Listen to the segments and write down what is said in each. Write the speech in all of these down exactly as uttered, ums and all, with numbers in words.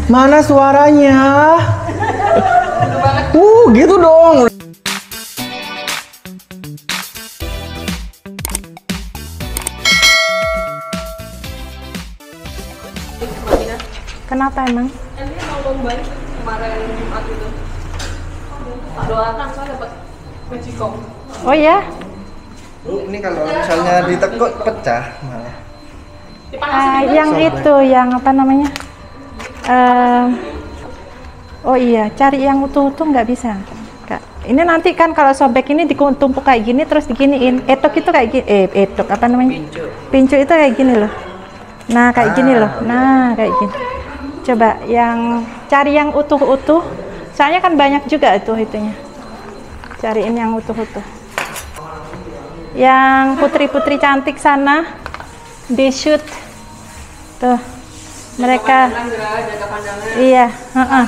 Mana suaranya? Uh, gitu dong. Kenapa emang? Ini mau lomba kemarin Jumat itu. Tak doakan saya dapat magicom. Oh ya? Ini kalau misalnya ditekuk pecah malah. Ah, yang itu, yang apa namanya? Uh, oh iya, cari yang utuh-utuh nggak bisa. Kak. Ini nanti kan kalau sobek ini ditumpuk kayak gini terus diginiin. Etok itu kayak gini, eh etok apa namanya? Pincu. Pincu itu kayak gini loh. Nah kayak ah. gini loh. Nah kayak gini. Coba yang cari yang utuh-utuh. Soalnya kan banyak juga itu itunya. Cariin yang utuh-utuh. Yang putri-putri cantik sana di shoot tuh mereka. Iya. Uh-uh.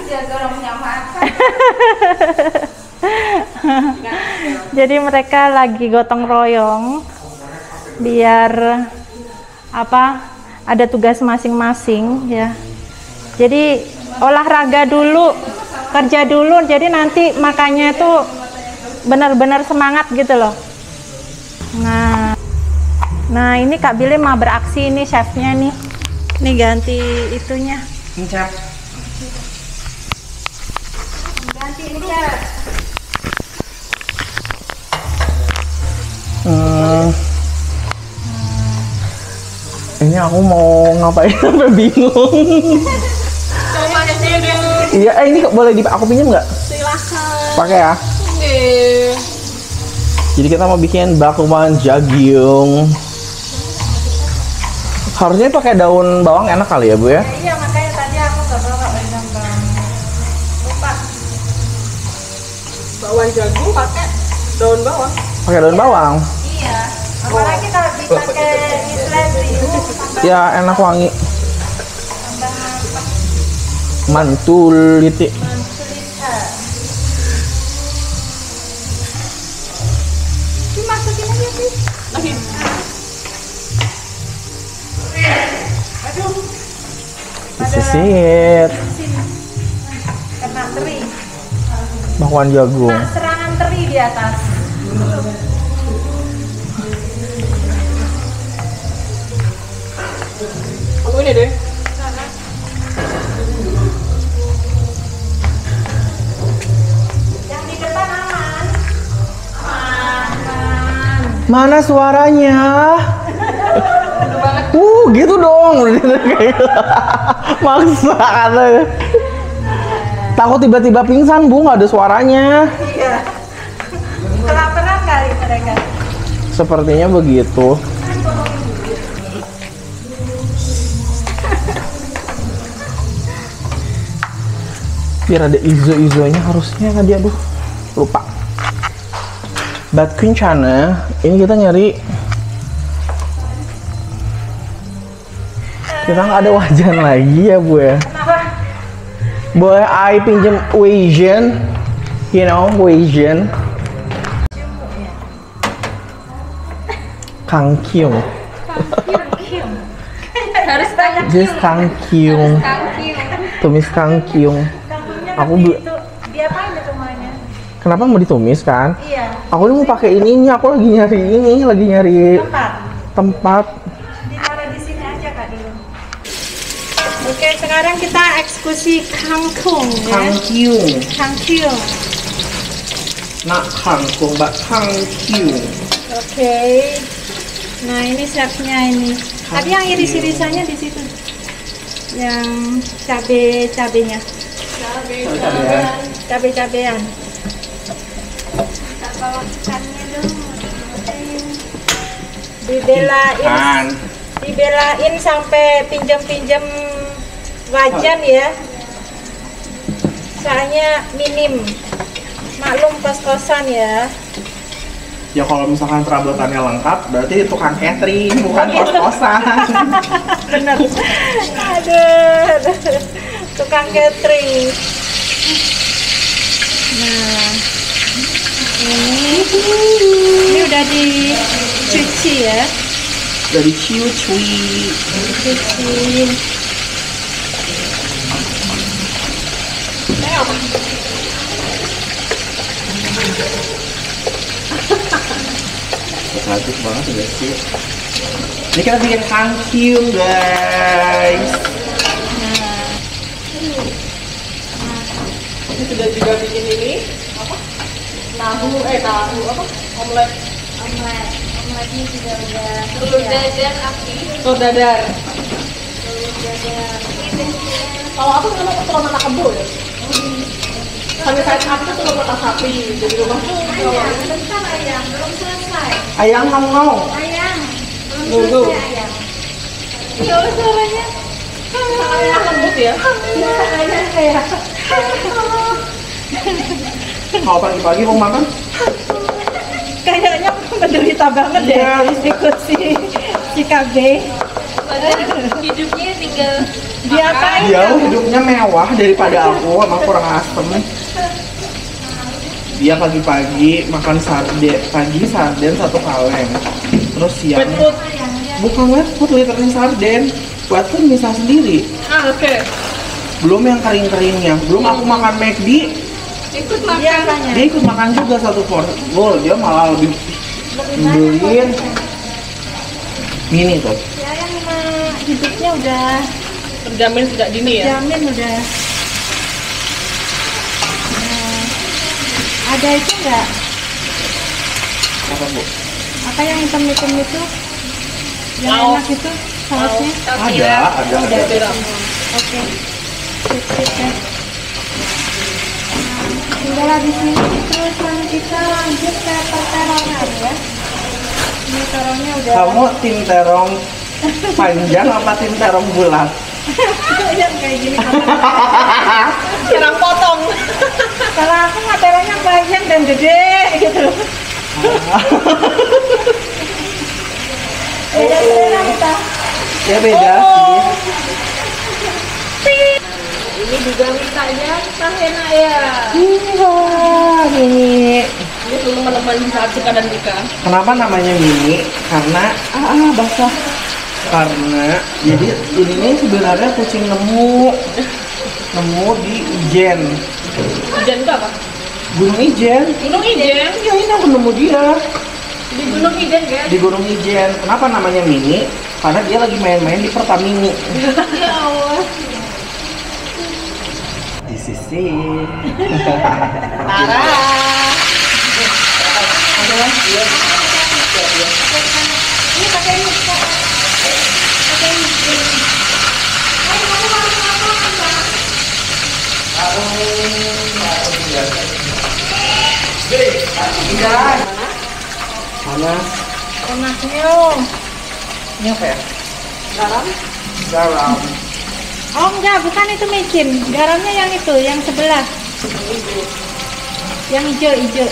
Jadi mereka lagi gotong royong biar apa? Ada tugas masing-masing ya. Jadi olahraga dulu, kerja dulu. Jadi nanti makanya tuh benar-benar semangat gitu loh. Nah, nah ini Kak Billy mau beraksi ini chefnya nih. Nih ganti itunya. Ini chef. Ganti ini chef. Hmm. Ini aku mau ngapain sampai bingung. Iya, eh, ini boleh di aku pinjam nggak? Silahkan. Pakai ya. Oke. Jadi kita mau bikin bakwan jagung. Harusnya pakai daun bawang enak kali ya Bu ya? Iya, makanya tadi aku nggak bawa daun bawang. Lupa. Bakwan jagung pakai daun bawang. Pakai daun bawang? Iya. Apalagi kalau dipakai seledri. Ya enak wangi. Mantul gitu. Dimasukin aja sih. Lagi. Aduh. This is it. Kena teri. Bakwan jagung. Nah, serangan teri di atas. Aku ini deh. Yang di depan aman. Aman. Mana suaranya? Uh, gitu dong. Maksa katanya. Takut tiba-tiba pingsan Bu, nggak ada suaranya. Iya. Kelaparan kali mereka. Sepertinya begitu. Biar ada izo-izonya harusnya kan dia, aduh lupa. Bat kencana, ini kita nyari. Kita nggak ada wajan lagi ya Bu ya. Kenapa? Boleh I pinjem wajan? You know wajan? Kangkyung. Kangkyung. Harus banyak Just kangkyung. kangkyung. Tumis kangkyung. Aku Aku itu diapain itu rumahnya? Kenapa mau ditumis kan? Iya. Aku ini mau pakai ininya. Aku lagi nyari ini, lagi nyari Tempat. tempat. Ditaruh di sini aja Kak dulu. Oke, sekarang kita eksekusi kangkung ya. Kangkyung. Kangkyung. Nak kangkung, mbak kangkyung. Oke. Nah, ini chefnya ini. Tapi yang iris-irisannya di situ. Yang cabe-cabenya. Cabai. Cabe-cabean. Kita bawa ikannya dong. Dibelain. Dibelain sampai pinjam-pinjam wajan ya. Soalnya minim. Maklum kos-kosan ya. Ya kalau misalkan perabotannya lengkap, berarti tukang catering, bukan kos-kosan. Bener. Aduh, aduh. Tukang catering. Nah, ini ini udah dicuci ya. Dari ciu-cui. Dicuci. Cantik banget ya sih. Ini kita bikin kangkung guys. Ini sudah juga bikin ini apa? Tahu eh tahu apa? Omelet. Omelet. Omeletnya juga udah. Telur dadar api. Telur dadar. Telur dadar. Kalau aku memang telur mata kebo ya. Sampai saat aku tuh telur mata sapi jadi rumah tuh. Ayam, bentar ayam, belum selesai. Ayam kamu mau? Ayam, belum Nunggu. selesai ayam. Ya suaranya. Ayam lembut ya. Ayam kayak. Mau pagi-pagi mau makan? Kayaknya menderita banget deh Iya. ikut si si K B. Padahal hidupnya tinggal Diapain Jauh kamu? hidupnya mewah daripada aku, emang kurang asem. Dia pagi-pagi makan sarden, pagi sarden satu kaleng. Terus siang wet food. bukan wet food, literally sarden. Wet food bisa sendiri. Ah oke. Belum yang kering-keringnya. Belum aku makan McD, Ikut Dia makan. apanya? dia ikut makan juga satu porsi. Oh, dia malah lebih beliin mini tuh. Ya yang mah hidupnya udah Terjamin sejak dini ya. jamin udah. Nah, ada itu enggak? Apa bu? Apa yang hitam-hitam itu? Yang Lauk. enak itu sausnya? Ada, ada, Udah ada. tiram. Oke. Sip, sip, ya. Nah, tinggal habis ini terus lanjut kita lanjut ke perterongan ya. Ini terongnya udah. Kamu tim terong panjang apa tim terong bulat? yang kayak gini. Serang potong. Kalau aku nggak terongnya panjang dan gede gitu. Beda selera kita. Ya beda Oh. sih. Ini juga mintanya tak enak ya. Iya, mini. Ini dulu teman-teman saat suka dan duka. Kenapa namanya mini? Karena ah, ah basah. Karena jadi ini nih sebenarnya kucing nemu nemu di Ijen, Hujan itu apa? Gunung Ijen. Gunung Ijen. Ya ini aku nemu dia Di Gunung Ijen kan? di Gunung Ijen. Kenapa namanya mini? Karena dia lagi main-main di Pertamini. Ya Allah. Di sisi. Parah. Ini pakai ini. Kak. Pakai ini. Ayo kamu mau apa Kak? Mana? Panasnya. Ini apa ya? Garam. Garam. Oh enggak, bukan itu micin. Garamnya yang itu, yang sebelah. Yang hijau, hijau.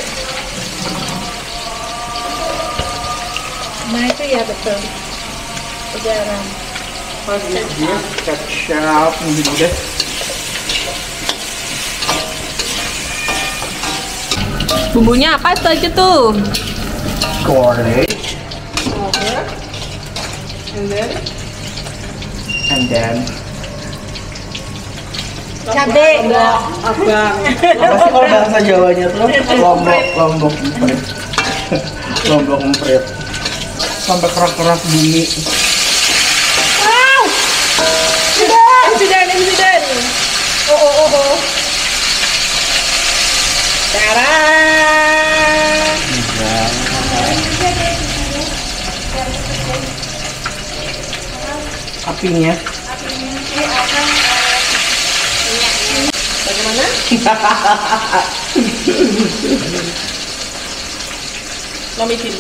Nah itu ya betul. Garam. Dia kecap gitu deh. Bumbunya apa itu aja tuh? Garlic And then and then Cabe. abang. apa sih kalau bahasa Jawanya tuh lombok lombok emprit lombok emprit sampai kerak-kerak bumi. Wow. Insiden, insiden. Oh, oh, oh, oh. Tara. Apinya Bagaimana? Nomitin.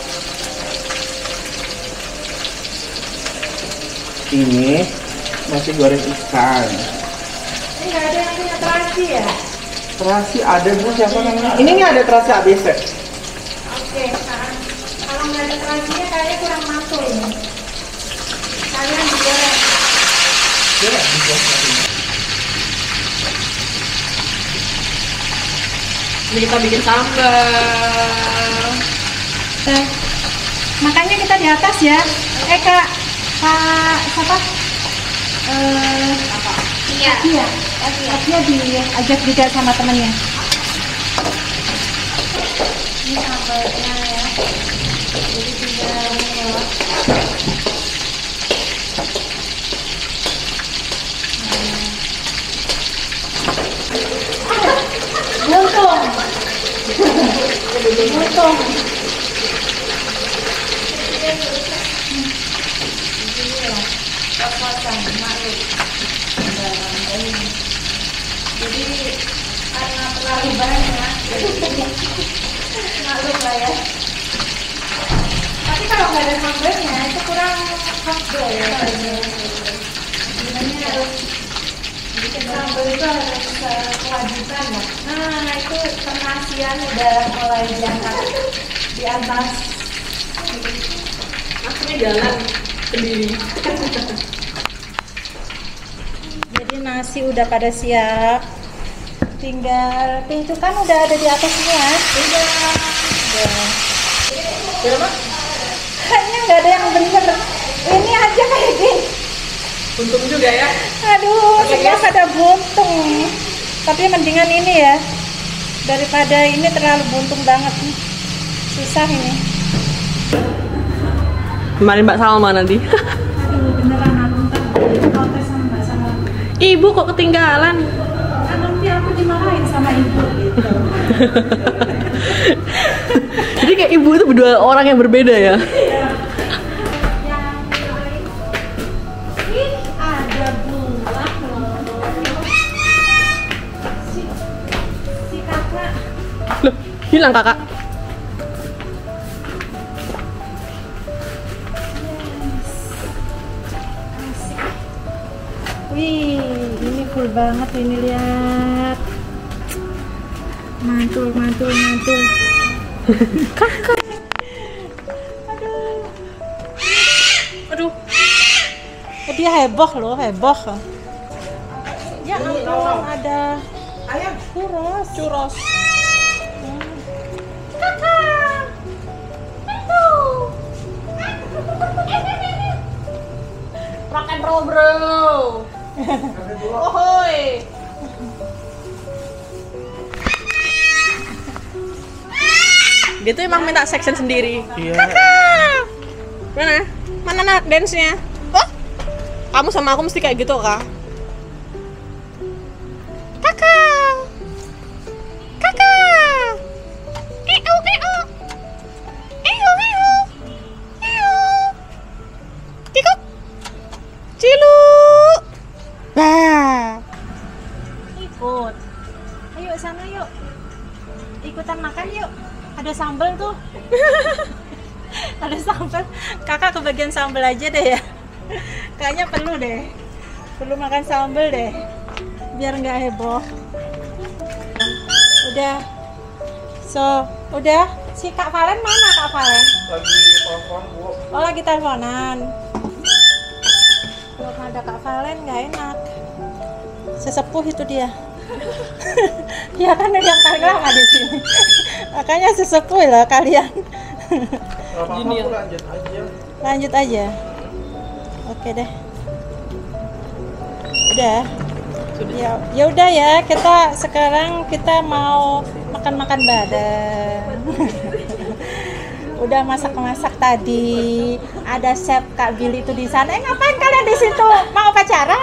ini nasi goreng ikan. Ini nggak ada yang punya terasi ya? Terasi ada bu, siapa namanya? Ini nih ada terasi A B C. Oke, sekarang kalau nggak ada terasinya kayaknya kurang masuk ini. Kalian digoreng. Iya, dibuat lagi. Ini kita bikin sambal. Nah, makanya kita di atas ya. Eh kak, kak siapa? Eh, Apa? iya. Iya. Asia diajak juga sama temennya. Ini sambalnya ya. Jadi tinggal meleleh. Buntung. Buntung. Jadi karena terlalu banyak, maklum lah ya. Tapi kalau nggak ada sambalnya itu kurang afdol ya. Sebenarnya harus sambal itu harus kewajiban ya. Nah itu penasian udah mulai diangkat di atas. Maksudnya jalan sendiri. Jadi nasi udah pada siap, tinggal itu kan udah ada di atas semua. Udah, udah. Berapa? Kayaknya nggak ada yang bener. Ini aja kayak gini. Untung juga ya. Aduh, Oke, semua guys. pada buntung. Tapi mendingan ini ya, daripada ini terlalu buntung banget. Susah ini. Kemarin Mbak Salma nanti. Aduh, beneran aku ntar protes sama Mbak sama. Ibu kok ketinggalan? Kan nanti aku dimarahin sama ibu gitu. Jadi kayak ibu itu berdua orang yang berbeda ya? Yang lain, ih ada buah loh. Si, si kakak. Loh, hilang kakak. Wih, ini cool banget ini, lihat. Mantul, mantul, mantul. Kakak. Aduh. Aduh. Dia heboh loh, heboh. Ya ampun, ada ayam churros. Churros. Kakak. Rock and roll bro. Ohoy. Dia tuh emang minta section sendiri. Iya. Mana? Mana nak dance-nya? Oh? Kamu sama aku mesti kayak gitu, Kak? Kakak. Kakak. Iu iu. Iu iu. Iu. Kikuk. Cilu. Bah. Ikut. Ayo sana yuk. Ikutan makan yuk. Ada sambal tuh. Ada sambal. Kakak kebagian sambal aja deh ya. Kayaknya perlu deh. Perlu makan sambal deh. Biar nggak heboh. Udah. So, udah. Si Kak Valen mana Kak Valen? Lagi telepon, Bu. Oh, lagi teleponan. Belum ada Kak Valen, nggak enak. Sesepuh itu dia. Ya kan yang paling lama di sini. Makanya sesepuh lah kalian. Gak apa-apa, Gini ya. Bu, lanjut aja. Lanjut aja. Oke deh. Udah. Ya, ya udah ya. Kita sekarang kita mau makan-makan badan. Udah masak-masak tadi. Ada chef Kak Billy itu di sana. Eh ngapain kalian di situ? Mau pacara?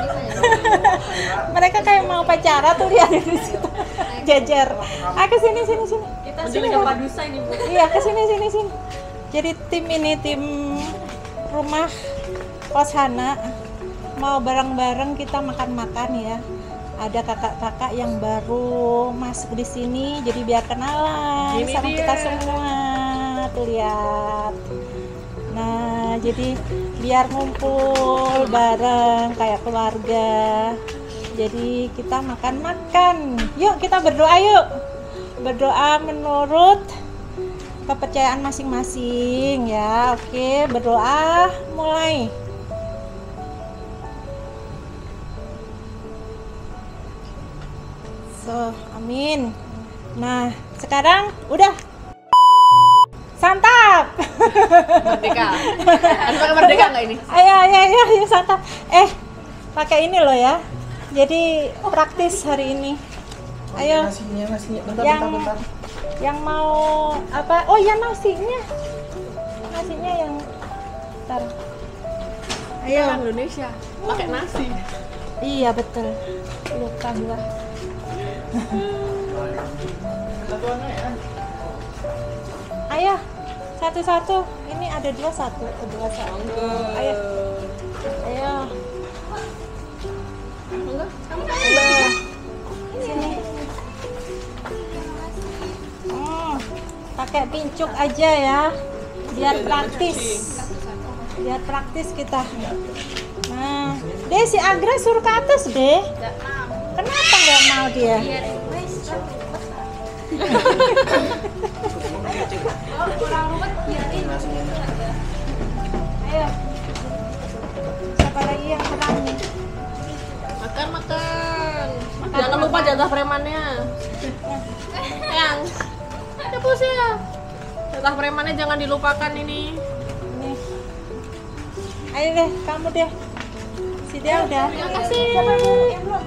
Mereka kayak mau pacara tuh lihat di situ. Jajar. Ah ke sini sini sini. Kita Sini, sudah Bu. padusa ini, Bu. Iya ke sini sini sini. Jadi tim ini tim rumah kos Hana mau bareng-bareng kita makan-makan ya. Ada kakak-kakak yang baru masuk di sini, jadi biar kenalan Ini sama dia. kita semua. Tuh lihat. Nah, jadi biar ngumpul bareng kayak keluarga. Jadi kita makan-makan. Yuk kita berdoa yuk. Berdoa menurut kepercayaan masing-masing ya. Oke, berdoa mulai. So, amin. Nah, sekarang udah santap. Merdeka. Ada pakai merdeka nggak ini? Ayo, ayo, ayo, ayo santap. Eh, pakai ini loh ya. Jadi praktis hari ini. Oh, Ayo. nasinya, nasinya. Bentar, Yang bentar, bentar. yang mau apa? Oh ya nasinya. Nasinya yang ntar. Ayo. Orang Indonesia pakai nasi. Iya betul. Lupa gua. Ayo. Satu-satu. Ini ada dua satu, dua satu. Ayo. Ayo. Ayo. Sini. Hmm, pakai pincuk aja ya, biar praktis. Biar praktis kita. Nah, deh si Agra suruh ke atas deh. Kenapa nggak mau dia? Ayo. Siapa lagi yang menang nih? Makan makan. Jangan lupa jatah premannya. Yang. Ada pusnya. Jatah premannya jangan dilupakan ini. Nih. Ayo deh, kamu deh. Si dia udah. Terima kasih. Siapa yang belum?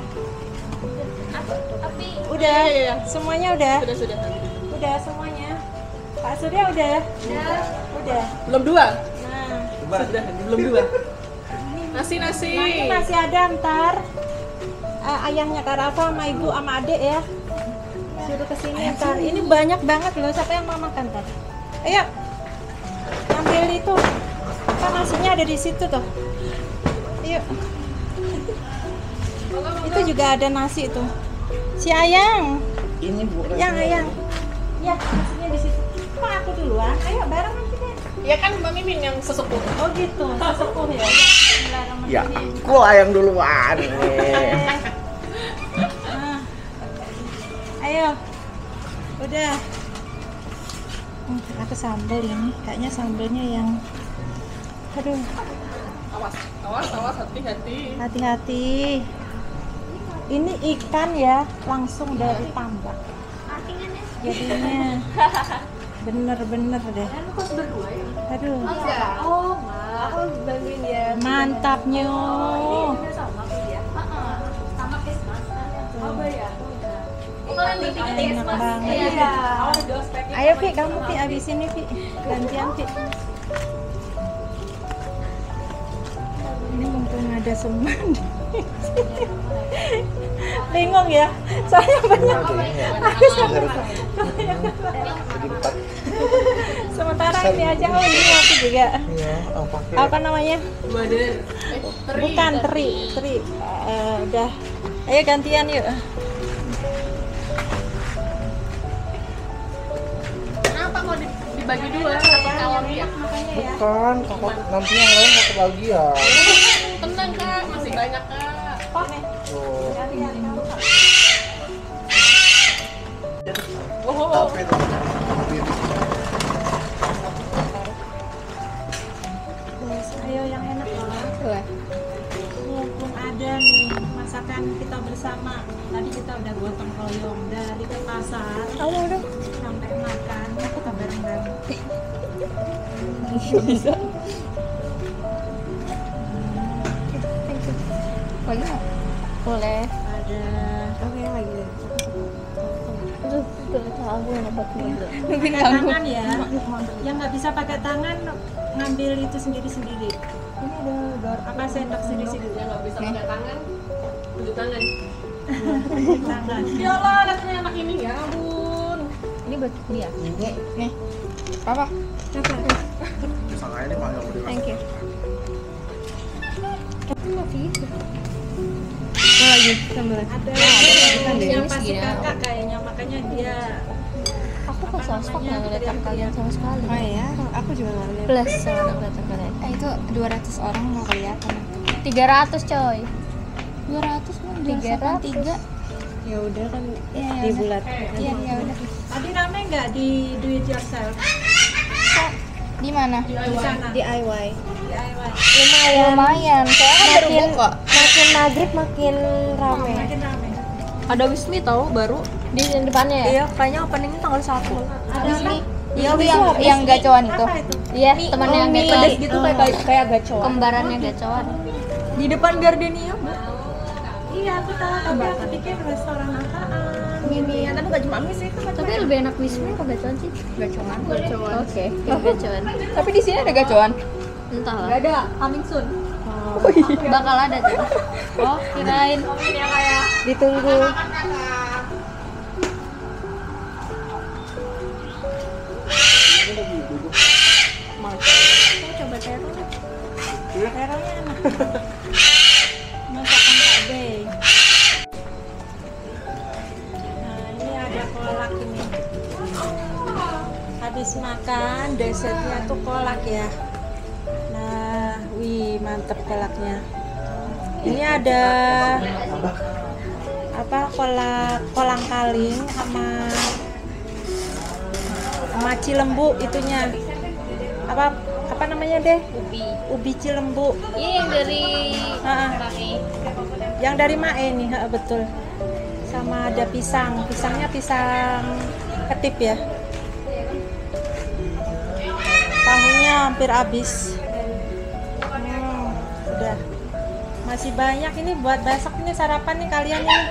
Api. Udah. Iya, iya, iya. Semuanya udah. Sudah sudah. Udah semuanya. Pak Surya udah? Udah. Udah. Belum dua. Nah, Sudah belum dua. Nasi nasi. nah ini masih ada ntar. Eh, ayahnya Kak Rafa sama ibu sama adik ya. Suruh kesini ntar. Ini banyak banget loh. Siapa yang mau makan ntar? Ayo. Ambil itu. Kan nasinya ada di situ tuh. Ayo. Itu juga ada nasi tuh. Si Ayang. Ini Bu. Yang Ayang. Ya, nasinya di situ. Kok aku duluan? Ayo bareng nanti deh. Ya kan Mbak Mimin yang sesepuh. Oh gitu, sesepuh ya. Ya, aku yang duluan. Nah. Ayo. Udah. Hmm, aku sambal ini. Kayaknya sambalnya yang aduh, Awas, awas, awas, hati-hati. hati-hati. Ini ikan ya, langsung dari tambak. Jadinya bener-bener deh. Aduh, Oh, Mbak. Aku bantuin dia. mantap nyu. Enak banget. Ayo Pi, kamu Pi abisin nih Pi. Gantian Pi. Ini mumpung ada semen. Bingung ya, soalnya banyak. Aku sama. Sementara ini aja, oh ini aku juga. Iya, oh, pakai. Apa namanya? Badan. Eh, teri. Bukan teri, teri. Eh, udah. Ayo gantian yuk. Kenapa kok di- dibagi dua? Satu kalori ya? Makanya ya. Bukan, takut nanti yang lain mau kebagian. Tenang Kak, masih banyak Kak. Kok nih? Tuh. Gantian kamu. Oh, oh, oh. Tapi tuh. Ayo yang enak lah. Mumpung ada nih masakan kita bersama. Tadi kita udah gotong royong dari ke pasar. Oh, udah. Sampai makan kita bareng-bareng. Bisa. Boleh? Boleh. Ada Oke, lagi deh. Aduh, udah tahu yang dapat dulu. pakai tangan ya. Yang nggak bisa pakai tangan ngambil itu sendiri-sendiri. Ini ada gar Apa sendok sendiri-sendiri? Yang nggak bisa pakai tangan, tunjuk tangan. Tangan. Ya Allah, rasanya anak ini ya ampun. ini buat dia. Ini Nih. Apa? Coba. sangkanya ini mahal udah. Thank you. Itu masih itu. Apa lagi sambalnya? Ada yang Ini pasti segini. kakak kayaknya makanya dia Aku ke Apa sosok namanya? nggak ngeliat kalian sama sekali. Oh iya, aku juga nggak lihat. Plus sama nggak kelihatan kalian. Eh, itu dua ratus orang mau kelihatan. Tiga ratus coy. Dua ratus mau tiga ratus. Tiga. Ya udah kan Iya, di ya bulat. Iya, ya udah. tadi rame nggak di do it yourself Di mana? di sana D I Y. D I Y? Lumayan. Saya kan baru Makin buka. makin maghrib makin rame. Makin rame. Ada Wismi tahu baru. Di depannya ya? Iya, kayaknya openingnya tanggal satu. Ada apa? Iya, itu yang yang gacoan itu. Apa itu? Iya, temannya yang mie. gacoan. gitu kayak kayak gacoan. Kembarannya gacoan. Di depan Gardenia, Bu. Iya, aku tahu, tapi aku pikir restoran apaan. Mie-mie, tapi nggak cuma mie sih, kan Tapi lebih enak wismi apa gacoan sih? gacoan. Gacoan. Oke, kayak gacoan. Tapi di sini ada gacoan. Entahlah. Nggak ada, coming soon. Bakal ada tuh. Oh, kirain. Yang kayak Ditunggu. Aku coba terong. Terongnya enak. Masakan Kak B. Nah, ini ada kolak ini. Habis makan, dessertnya tuh kolak ya. Nah, wih, mantep kolaknya. Ini ada apa? Kolak kolang kaling sama sama cilembu itunya. Apa apa namanya deh? Ubi. Ubi cilembu. Ini yang dari Ah, Mae. yang dari Mae nih, ha, betul. Sama ada pisang, pisangnya pisang ketip ya. Tahunya hampir habis. Hmm, udah. Masih banyak ini buat besok ini sarapan nih kalian ini.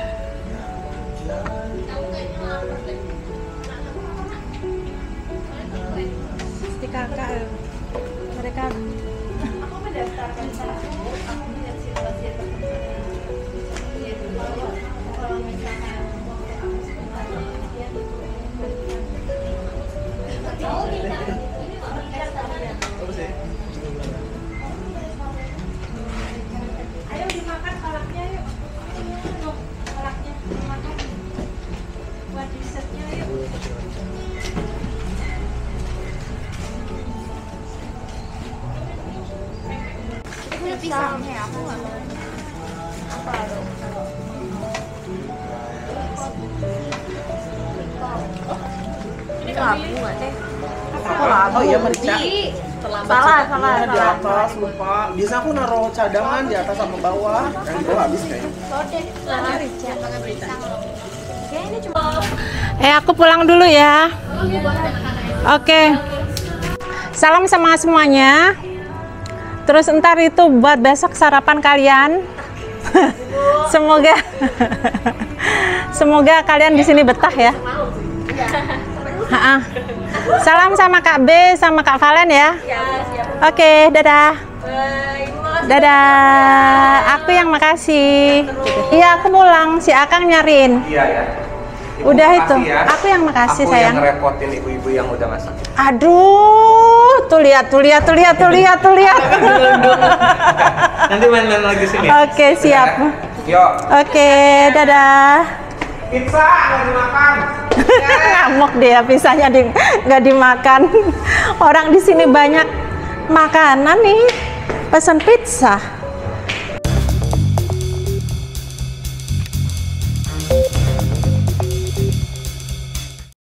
Pasti kakak eh, mereka aku mendaftarkan satu, aku lihat situasi kalau misalkan ayo dimakan kolaknya yuk. Tuh, kolaknya dimakan. Buat dessertnya yuk. ini pisangnya aku nggak tahu. Apa lo? Ini labu nggak teh? Aku labu. Oh iya, merica. Salah, salah, Iya, di salah. atas lupa. Biasa aku naruh cadangan di atas sama bawah. Yang di bawah habis kayaknya. Eh, aku pulang dulu ya. Oke. Salam sama semuanya. Terus ntar itu buat besok sarapan kalian. Semoga semoga kalian di sini betah ya. Ha-ha. Salam sama Kak B sama Kak Valen ya. Oke, dadah. Dadah. Aku yang makasih. Iya, aku pulang. Si Akang nyariin. Iya ya. Ibu Udah makasih itu. ya. Aku yang makasih, Aku sayang. yang ngerepotin ibu-ibu yang udah masak. Aduh, tuh lihat, tuh lihat, tuh lihat, tuh lihat, tuh lihat. Nanti main-main lagi sini. Oke, siap. Yuk. Oke, dadah. Pizza nggak dimakan. Ngamuk dia, pisahnya di, nggak dimakan. Orang di sini banyak makanan nih, pesan pizza.